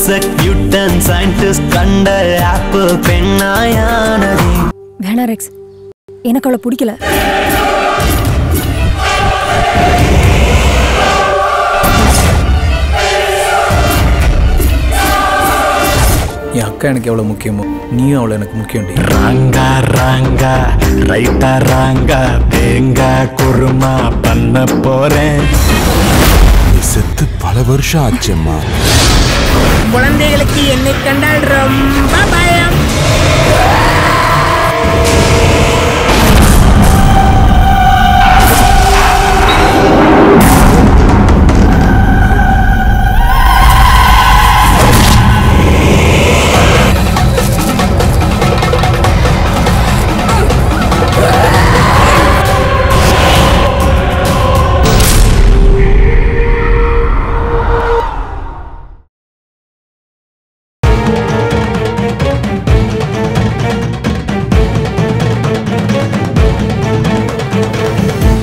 எக்ஸிக்யூட்டன் scientist கண்ட apple பெண்ணாயானதே. வேணா Rex, எனக்கு அவளை பிடிக்கல. என் அக்கா எனக்கு எவ்வளவு முக்கியமோ நீயும் அவளை எனக்கு முக்கியம். ராங்கா ராங்கா ரைட்டா ராங்கா தேங்காய் குருமா பண்ண போறேன். செத்து பல வருஷம் ஆச்சும்மா. குழந்தைகளுக்கு என்னை கண்டால் ரொம்ப பயம்.